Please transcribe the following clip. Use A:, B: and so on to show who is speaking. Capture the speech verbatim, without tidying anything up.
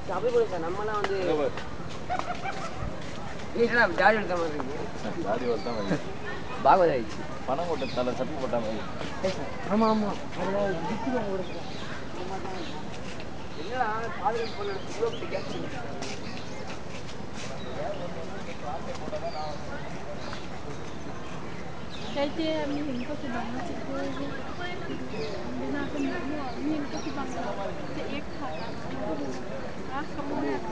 A: அப்படி போடுங்க நம்மலாம் வந்து ஏன்னா ஜாடி எடுத்த மாதிரி இருக்கு
B: ஜாடி எடுத்த மாதிரி
A: பாகவத ஆயிடுச்சு
B: பணம் போட்ட தலை சப்பி போட்ட மாதிரி
A: ஆமாம் ஆமாம் அதில் டிஸ்ட்ரிக்ட் கொடுக்குறேன் என்னடா காலேஜ் பண்ண இவ்வளோ பெரிய case
C: cái chị em nhìn có cái bằng nó chị cô bên nào không mua nhìn có cái bằng nó chị ít thật là đó không mua